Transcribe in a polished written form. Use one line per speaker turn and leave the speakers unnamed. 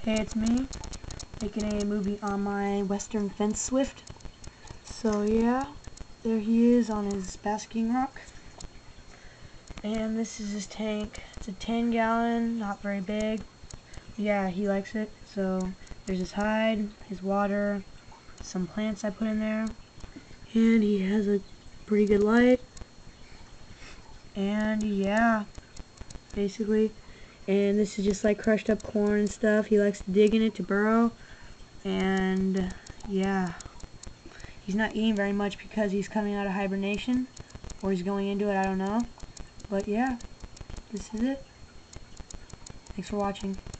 Hey, it's me, making a movie on my Western Fence Swift. So yeah, there he is on his basking rock. And this is his tank. It's a 10-gallon, not very big. Yeah, he likes it. So there's his hide, his water, some plants I put in there. And he has a pretty good light. And yeah, basically. And this is just like crushed up corn and stuff. He likes to dig in it to burrow. And yeah, he's not eating very much because he's coming out of hibernation, or he's going into it, I don't know. But yeah, this is it. Thanks for watching.